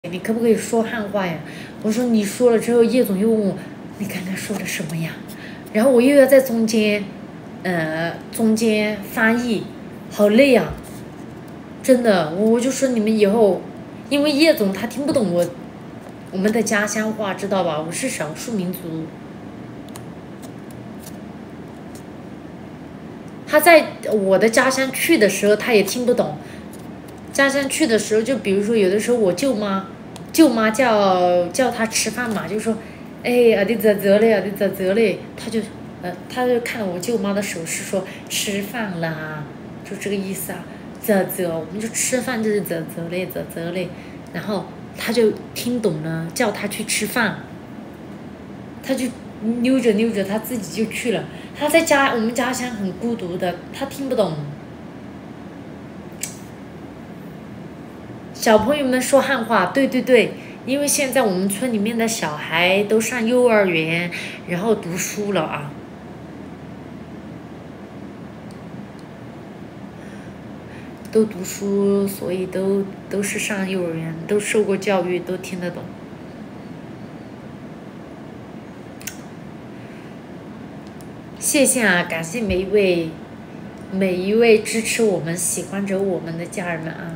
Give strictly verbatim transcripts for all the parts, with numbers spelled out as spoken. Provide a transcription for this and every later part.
你可不可以说汉话呀？我说你说了之后，叶总又问我，你刚刚说的什么呀？然后我又要在中间，呃，中间翻译，好累啊！真的，我我就说你们以后，因为叶总他听不懂我我们的家乡话，知道吧？我是少数民族，他在我的家乡去的时候，他也听不懂。家乡去的时候，就比如说有的时候我舅妈，舅妈叫叫他吃饭嘛，就说，哎，阿弟咋咋嘞，阿弟咋咋嘞，他就，呃，他就看我舅妈的手势说吃饭啦，就这个意思啊，咋咋，我们就吃饭就是咋咋嘞，咋咋嘞，然后他就听懂了，叫他去吃饭，他就溜着溜着他自己就去了。他在家我们家乡很孤独的，他听不懂。小朋友们说汉话，对对对，因为现在我们村里面的小孩都上幼儿园，然后读书了啊，都读书，所以都都是上幼儿园，都受过教育，都听得懂。谢谢啊，感谢每一位每一位支持我们、喜欢着我们的家人们啊。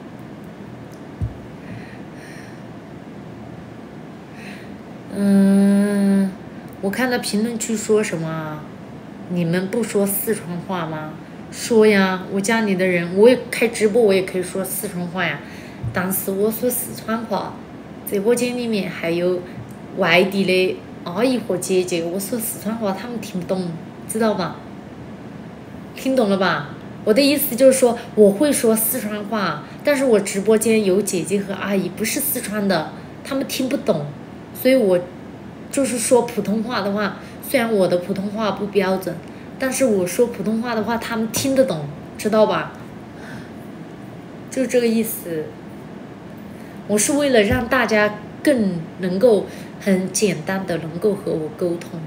嗯，我看到评论区说什么？你们不说四川话吗？说呀，我家里的人，我也开直播，我也可以说四川话呀。但是我说四川话，直播间里面还有外地的阿姨和姐姐，我说四川话，他们听不懂，知道吧？听懂了吧？我的意思就是说，我会说四川话，但是我直播间有姐姐和阿姨不是四川的，他们听不懂。所以我就是说普通话的话，虽然我的普通话不标准，但是我说普通话的话，他们听得懂，知道吧？就这个意思。我是为了让大家更能够很简单的能够和我沟通。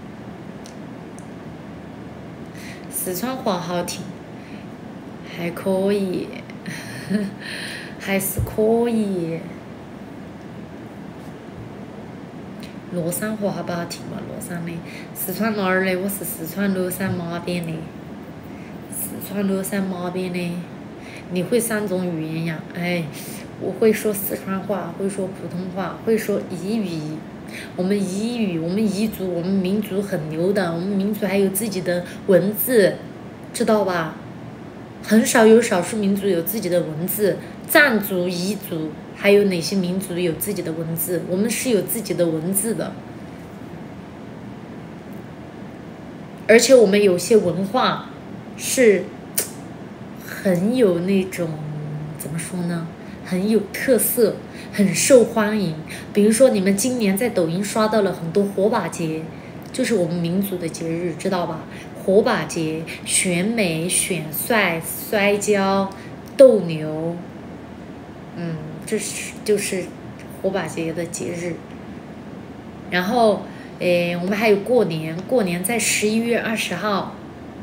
四川话好听，还可以，还是可以。乐山话好不好听嘛？乐山的，四川哪儿的？我是四川乐山马边的，四川乐山马边的。你会三种语言呀？哎，我会说四川话，会说普通话，会说彝语。我们彝语，我们彝族，我们民族很牛的，我们民族还有自己的文字，知道吧？很少有少数民族有自己的文字，藏族、彝族。还有哪些民族有自己的文字？我们是有自己的文字的，而且我们有些文化是很有那种怎么说呢？很有特色，很受欢迎。比如说，你们今年在抖音刷到了很多火把节，就是我们民族的节日，知道吧？火把节、选美、选帅、摔跤、斗牛，嗯。这是就是火把节的节日，然后，诶，我们还有过年，过年在十一月二十号。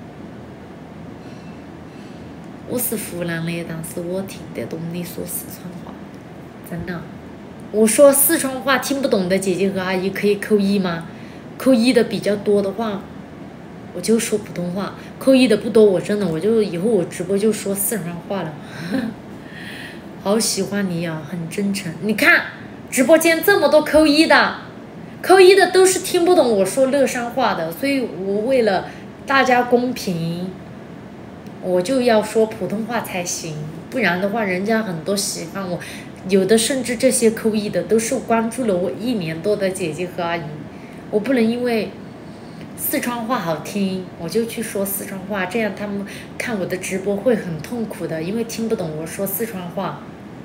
我是湖南的，但是我听得懂你说四川话，真的。我说四川话听不懂的姐姐和阿姨可以扣一吗？扣一的比较多的话，我就说普通话；扣一的不多，我真的我就以后我直播就说四川话了。好喜欢你呀、啊，很真诚。你看直播间这么多扣一的，扣一的都是听不懂我说乐山话的，所以我为了大家公平，我就要说普通话才行，不然的话，人家很多喜欢我，有的甚至这些扣一的都是关注了我一年多的姐姐和阿姨，我不能因为四川话好听，我就去说四川话，这样他们看我的直播会很痛苦的，因为听不懂我说四川话。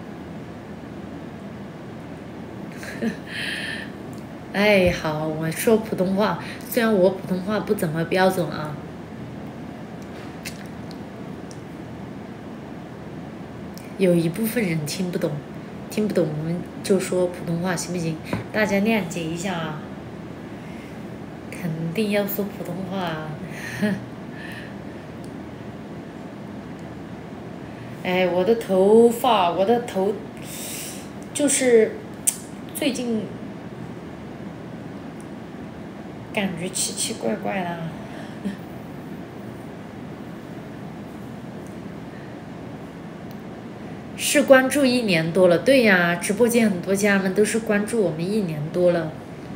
哎，好，我说普通话，虽然我普通话不怎么标准啊。有一部分人听不懂，听不懂我们就说普通话，行不行？大家谅解一下啊。肯定要说普通话。哎，我的头发，我的头，就是最近感觉奇奇怪怪的。是关注一年多了，对呀，直播间很多家人们都是关注我们一年多了，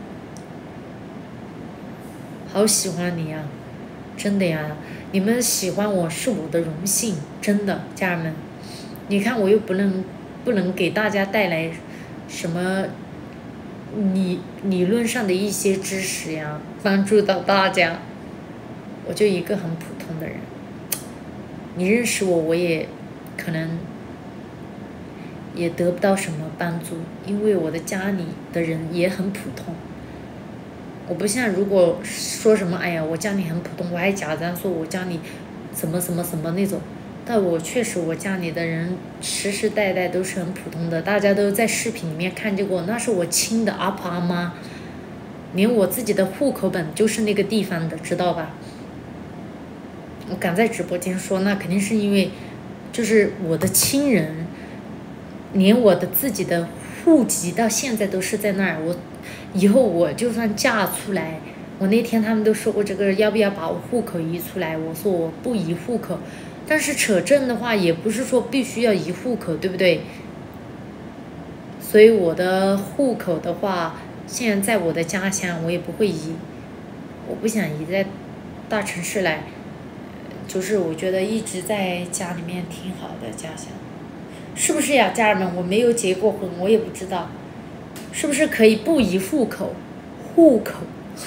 好喜欢你呀，真的呀，你们喜欢我是我的荣幸，真的，家人们，你看我又不能不能给大家带来什么理理论上的一些知识呀，帮助到大家，我就一个很普通的人，你认识我，我也可能也得不到什么帮助，因为我的家里的人也很普通。我不像如果说什么，哎呀，我家里很普通，我还假装说我家里什么什么什么那种，但我确实我家里的人世世代代都是很普通的，大家都在视频里面看见过，那是我亲的阿婆阿妈，连我自己的户口本就是那个地方的，知道吧？我敢在直播间说，那肯定是因为就是我的亲人。连我的自己的户籍到现在都是在那儿，我以后我就算嫁出来，我那天他们都说过这个要不要把我户口移出来，我说我不移户口，但是扯证的话也不是说必须要移户口，对不对？所以我的户口的话，现在在我的家乡，我也不会移，我不想移在大城市来，就是我觉得一直在家里面挺好的家乡。是不是呀，家人们？我没有结过婚，我也不知道，是不是可以不移户口？户口，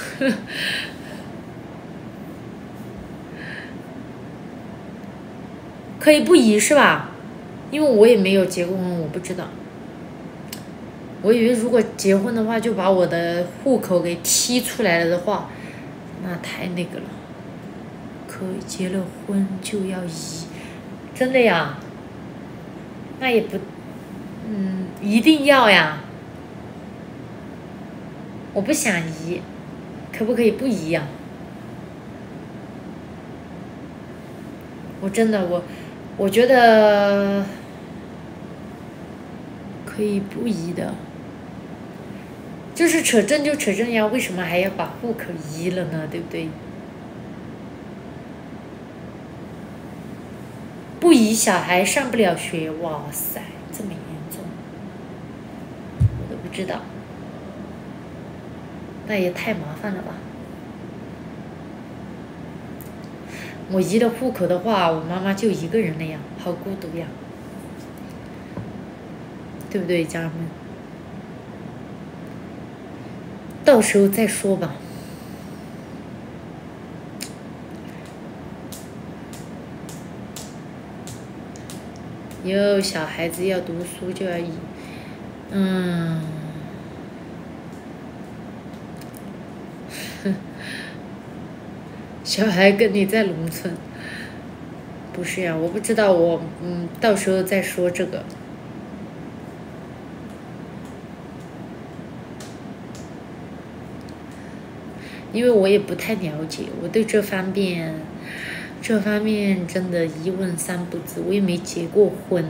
可以不移是吧？因为我也没有结过婚，我不知道。我以为如果结婚的话，就把我的户口给踢出来了的话，那太那个了。可结了婚就要移，真的呀？那也不，嗯，一定要呀。我不想移，可不可以不移呀？我真的我，我觉得可以不移的。就是扯证就扯证呀，为什么还要把户口移了呢？对不对？不移小孩上不了学，哇塞，这么严重，我都不知道，那也太麻烦了吧。我移了户口的话，我妈妈就一个人了呀，好孤独呀，对不对，家人们？到时候再说吧。以后小孩子要读书就要移，嗯，小孩跟你在农村，不是呀？我不知道，我嗯，到时候再说这个。因为我也不太了解，我对这方面，这方面真的一问三不知，我也没结过婚。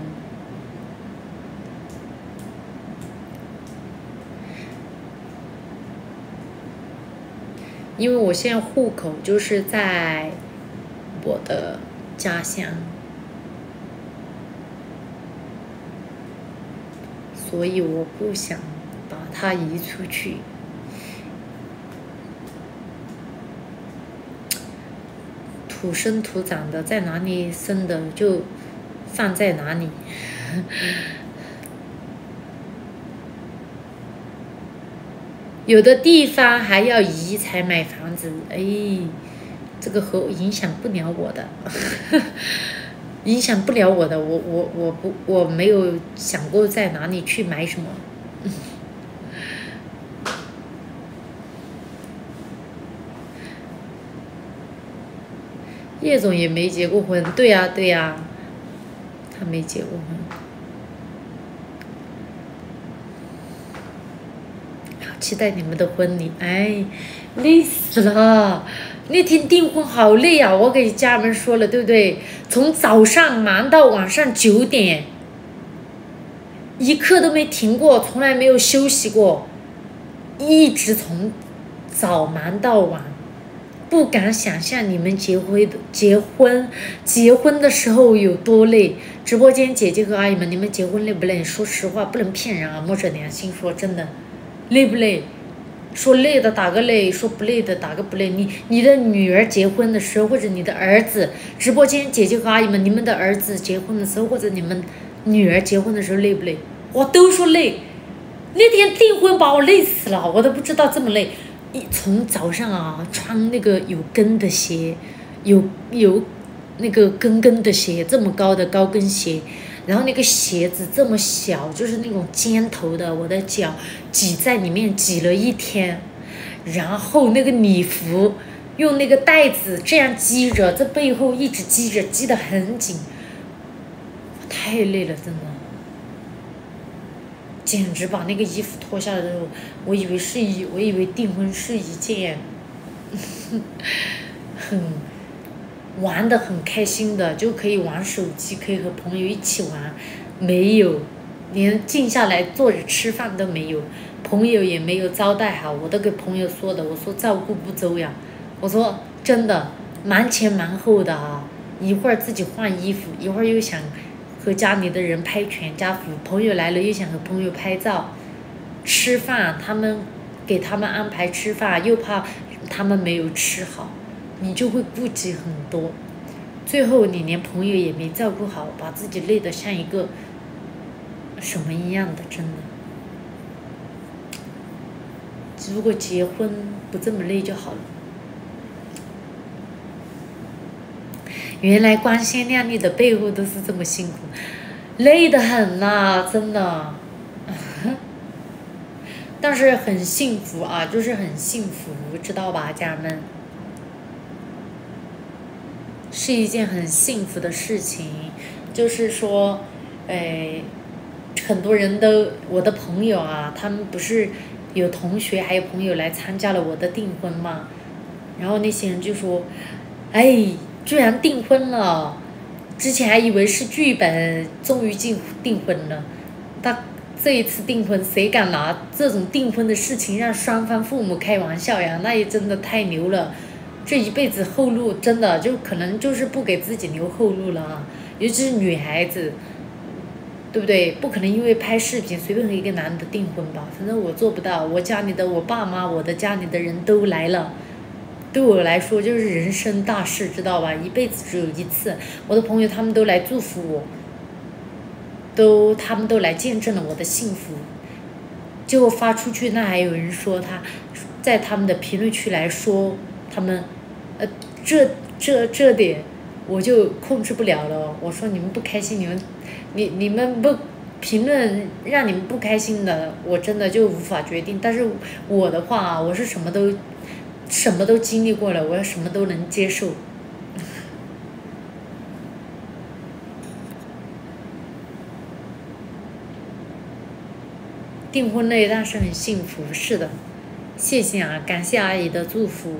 因为我现在户口就是在我的家乡，所以我不想把它移出去。土生土长的，在哪里生的就放在哪里。有的地方还要移才买房子，哎，这个和影响不了我的，影响不了我的，我我我不我没有想过在哪里去买什么。叶总也没结过婚，对呀、啊、对呀、啊，他没结过婚。好期待你们的婚礼，哎，累死了！那天订婚好累啊，我给家人们说了，对不对？从早上忙到晚上九点， 一刻都没停过，从来没有休息过，一直从早忙到晚。不敢想象你们结婚结婚结婚的时候有多累。直播间姐姐和阿姨们，你们结婚累不累？说实话，不能骗人啊，摸着良心说，真的，累不累？说累的打个累，说不累的打个不累。你你的女儿结婚的时候，或者你的儿子，直播间姐姐和阿姨们，你们的儿子结婚的时候，或者你们女儿结婚的时候累不累？我都说累。那天订婚把我累死了，我都不知道这么累。一从早上啊，穿那个有跟的鞋，有有那个跟跟的鞋，这么高的高跟鞋，然后那个鞋子这么小，就是那种尖头的，我的脚挤在里面挤了一天，然后那个礼服用那个带子这样系着，这背后一直系着，系得很紧，太累了，真的。简直把那个衣服脱下来的时候，我以为是一，我以为订婚是一件很玩的很开心的，就可以玩手机，可以和朋友一起玩，没有，连静下来坐着吃饭都没有，朋友也没有招待好，我都给朋友说的，我说照顾不周呀，我说真的忙前忙后的啊，一会儿自己换衣服，一会儿又想和家里的人拍全家福，朋友来了又想和朋友拍照，吃饭他们给他们安排吃饭，又怕他们没有吃好，你就会顾忌很多，最后你连朋友也没照顾好，把自己累得像一个什么一样的，真的。如果结婚不这么累就好了。原来光鲜亮丽的背后都是这么辛苦，累得很呐、啊，真的。但是很幸福啊，就是很幸福，知道吧，家人们？是一件很幸福的事情，就是说，哎，很多人都，我的朋友啊，他们不是有同学还有朋友来参加了我的订婚嘛，然后那些人就说，哎。居然订婚了，之前还以为是剧本，终于进订婚了。他这一次订婚，谁敢拿这种订婚的事情让双方父母开玩笑呀？那也真的太牛了，这一辈子后路真的就可能就是不给自己留后路了啊！尤其是女孩子，对不对？不可能因为拍视频随便和一个男的订婚吧？反正我做不到，我家里的我爸妈，我的家里的人都来了。对我来说就是人生大事，知道吧？一辈子只有一次。我的朋友他们都来祝福我，都他们都来见证了我的幸福。结果发出去，那还有人说他，在他们的评论区来说他们，呃，这这这点我就控制不了了。我说你们不开心，你们你你们不评论让你们不开心的，我真的就无法决定。但是我的话，我是什么都。什么都经历过了，我要什么都能接受。订婚累，但是很幸福，是的，谢谢啊，感谢阿姨的祝福。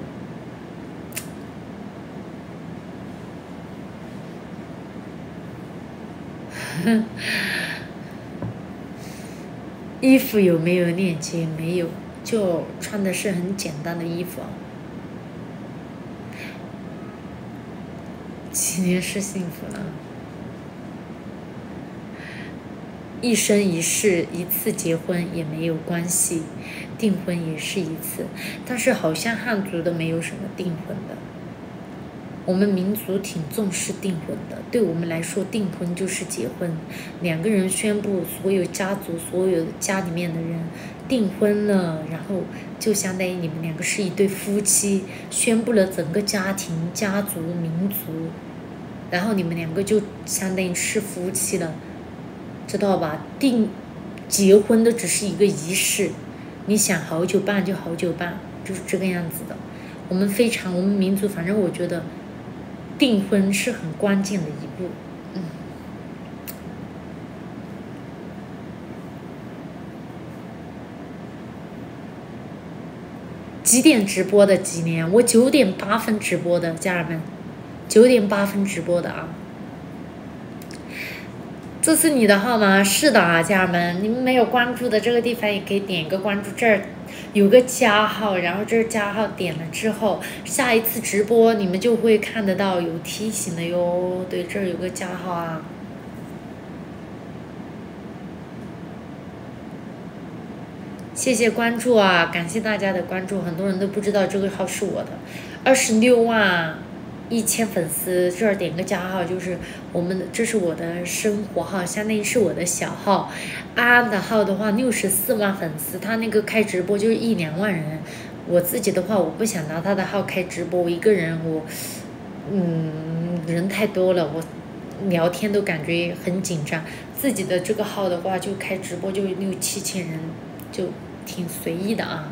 衣服有没有链接？没有。就穿的是很简单的衣服，几年是幸福了，一生一世一次结婚也没有关系，订婚也是一次，但是好像汉族的没有什么订婚的，我们民族挺重视订婚的，对我们来说订婚就是结婚，两个人宣布，所有家族所有家里面的人订婚了，然后就相当于你们两个是一对夫妻，宣布了整个家庭、家族、民族，然后你们两个就相当于是夫妻了，知道吧？订结婚的只是一个仪式，你想好久办就好久办，就是这个样子的。我们非常，我们民族，反正我觉得订婚是很关键的一步。嗯。几点直播的？几年？我九点八分直播的，家人们，九点八分直播的啊。 这是你的号吗？是的啊，家人们，你们没有关注的这个地方也可以点一个关注，这儿有个加号，然后这儿加号点了之后，下一次直播你们就会看得到有提醒的哟。对，这儿有个加号啊。谢谢关注啊，感谢大家的关注，很多人都不知道这个号是我的，二十六万一千粉丝，这儿点个加号就是我们的，这是我的生活号，相当于是我的小号。安安的号的话六十四万粉丝，他那个开直播就是一两万人。我自己的话，我不想拿他的号开直播，我一个人我，嗯，人太多了，我聊天都感觉很紧张。自己的这个号的话，就开直播就六七千人，就挺随意的啊。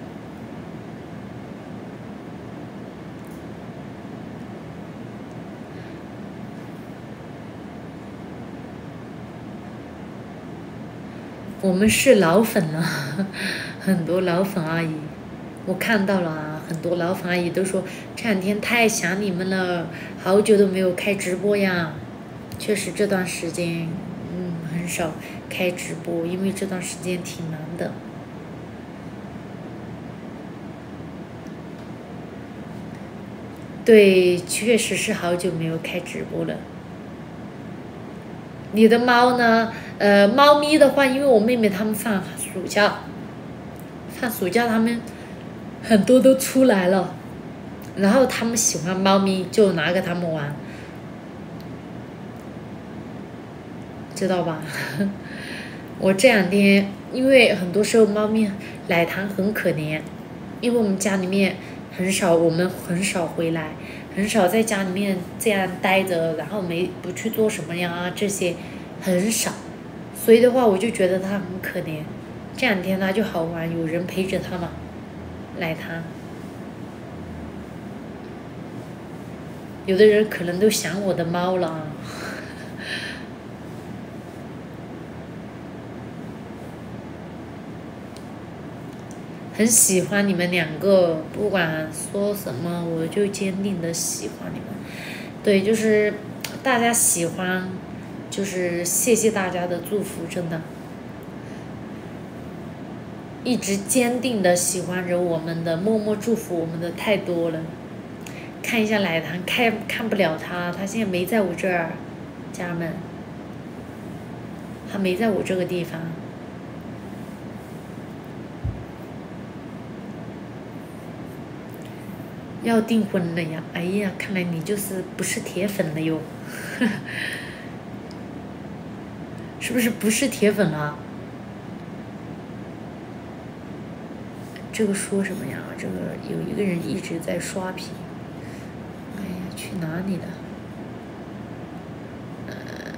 我们是老粉了，很多老粉阿姨，我看到了啊，很多老粉阿姨都说这两天太想你们了，好久都没有开直播呀。确实这段时间，嗯，很少开直播，因为这段时间挺忙的。对，确实是好久没有开直播了。你的猫呢？呃，猫咪的话，因为我妹妹她们放暑假，放暑假她们很多都出来了，然后她们喜欢猫咪，就拿给它们玩，知道吧？我这两天，因为很多时候猫咪奶糖很可怜，因为我们家里面很少，我们很少回来，很少在家里面这样待着，然后没不去做什么呀，这些很少，所以的话我就觉得它很可怜。这两天它就好玩，有人陪着它嘛，奶糖。有的人可能都想我的猫了。很喜欢你们两个，不管说什么，我就坚定的喜欢你们。对，就是大家喜欢，就是谢谢大家的祝福，真的，一直坚定的喜欢着我们的，默默祝福我们的太多了。看一下奶糖，看看不了他，他现在没在我这儿，家人们，他没在我这个地方。要订婚了呀！哎呀，看来你就是不是铁粉了哟，是不是不是铁粉了？这个说什么呀？这个有一个人一直在刷屏，哎呀，去哪里了？呃，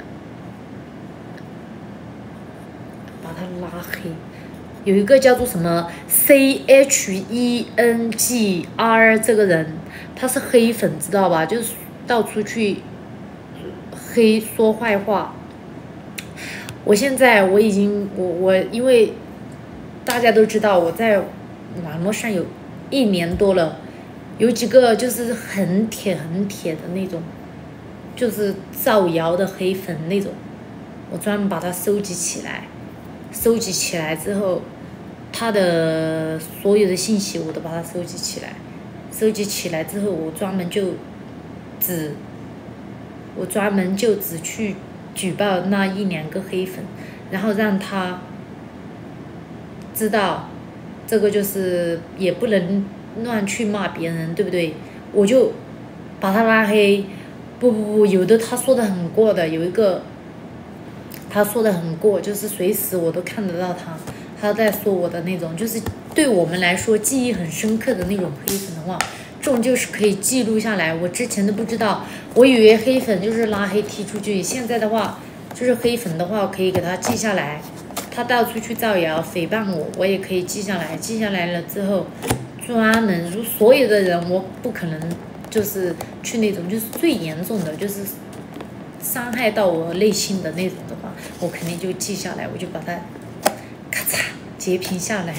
把他拉黑。有一个叫做什么 C H E N G R 这个人，他是黑粉，知道吧？就是到处去黑说坏话。我现在我已经我我因为大家都知道我在网络上有一年多了，有几个就是很铁很铁的那种，就是造谣的黑粉那种，我专门把它收集起来，收集起来之后。他的所有的信息我都把它收集起来，收集起来之后，我专门就只，我专门就只去举报那一两个黑粉，然后让他知道，这个就是也不能乱去骂别人，对不对？我就把他拉黑。不不不，有的他说的很过的，有一个他说的很过，就是随时我都看得到他。他在说我的那种，就是对我们来说记忆很深刻的那种黑粉的话，这种就是可以记录下来。我之前都不知道，我以为黑粉就是拉黑踢出去，现在的话就是黑粉的话可以给他记下来，他到处去造谣诽谤我，我也可以记下来。记下来了之后，专门如所有的人，我不可能就是去那种就是最严重的，就是伤害到我内心的那种的话，我肯定就记下来，我就把它。咔嚓，截屏下来，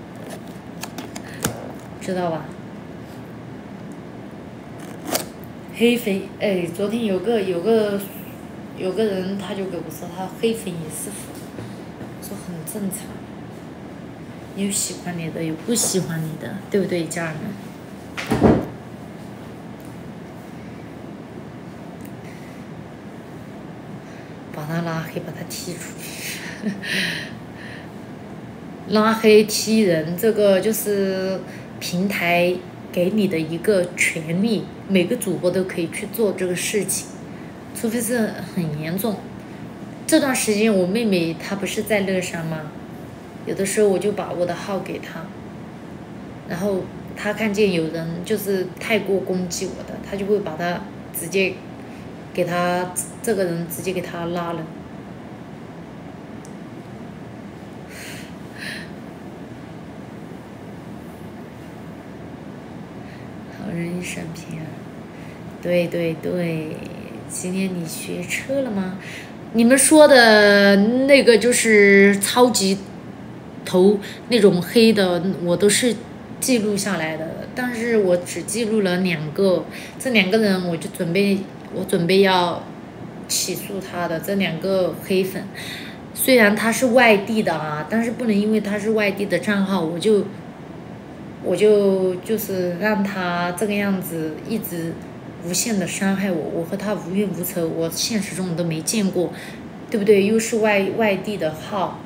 知道吧？ 黑粉，哎，昨天有个有个有个人他就给我说，他黑粉也是粉，说很正常。有喜欢你的，有不喜欢你的，对不对，家人们？把他拉黑，把他踢出去。拉黑踢人，这个就是平台给你的一个权利，每个主播都可以去做这个事情，除非是很严重。这段时间我妹妹她不是在乐山吗？有的时候我就把我的号给她，然后她看见有人就是太过攻击我的，她就会把他直接给他这个人直接给他拉了。好人一生平安。对对对，今天你学车了吗？你们说的那个就是超级头那种黑的，我都是记录下来的，但是我只记录了两个，这两个人我就准备我准备要起诉他的这两个黑粉，虽然他是外地的啊，但是不能因为他是外地的账号，我就我就就是让他这个样子一直无限的伤害我，我和他无冤无仇，我现实中都没见过，对不对？又是外外地的号，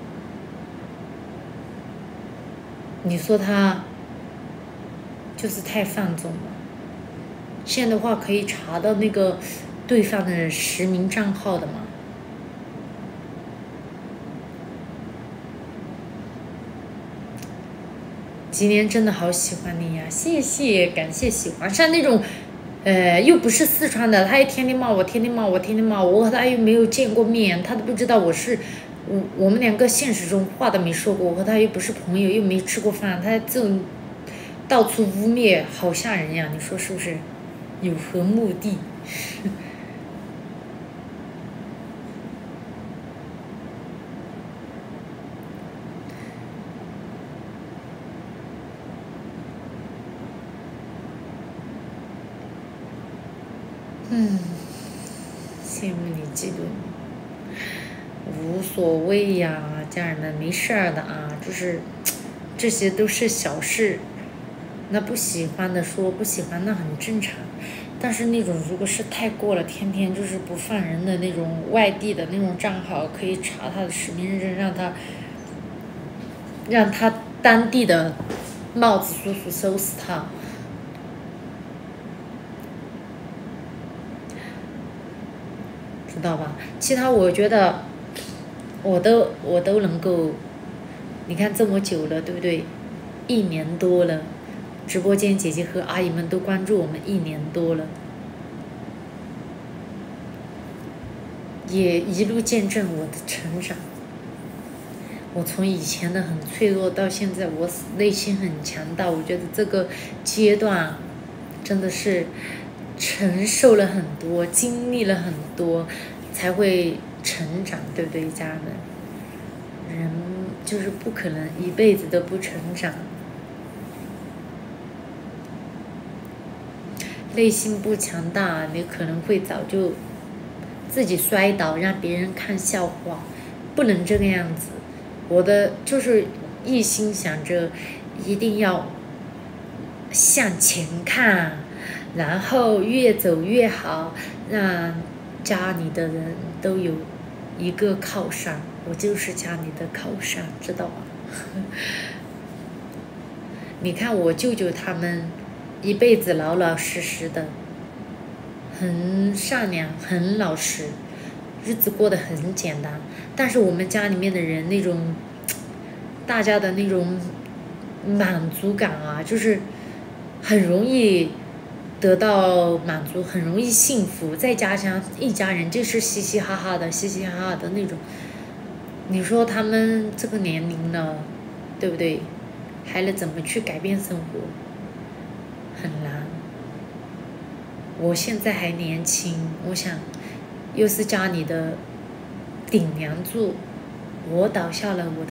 你说他就是太放纵了。现在的话可以查到那个对方的实名账号的嘛？今天真的好喜欢你呀，谢谢，感谢喜欢。像那种呃，又不是四川的，他也天天骂我，天天骂我，天天骂我，我和他又没有见过面，他都不知道我是我，我们两个现实中话都没说过，我和他又不是朋友，又没吃过饭，他这种到处污蔑，好吓人呀！你说是不是？有何目的？嗯，羡慕你，嫉妒你，无所谓呀，家人们，没事儿的啊，就是这些都是小事。那不喜欢的说不喜欢，那很正常。但是那种如果是太过了，天天就是不放人的那种外地的那种账号，可以查他的实名认证，让他让他当地的帽子叔叔收拾他。知道吧？其他我觉得我都我都能够，你看这么久了，对不对？一年多了，直播间姐姐和阿姨们都关注我们一年多了，也一路见证我的成长。我从以前的很脆弱到现在，我内心很强大。我觉得这个阶段真的是承受了很多，经历了很多，才会成长，对不对，家人们？人就是不可能一辈子都不成长，内心不强大，你可能会早就自己摔倒，让别人看笑话，不能这个样子。我的就是一心想着一定要向前看，然后越走越好，让家里的人都有一个靠山。我就是家里的靠山，知道吗？你看我舅舅他们一辈子老老实实的，很善良，很老实，日子过得很简单。但是我们家里面的人那种大家的那种满足感啊，就是很容易得到满足，很容易幸福。再加上一家人就是嘻嘻哈哈的，嘻嘻哈哈的那种。你说他们这个年龄了，对不对？还能怎么去改变生活？很难。我现在还年轻，我想又是家里的顶梁柱，我倒下了，我的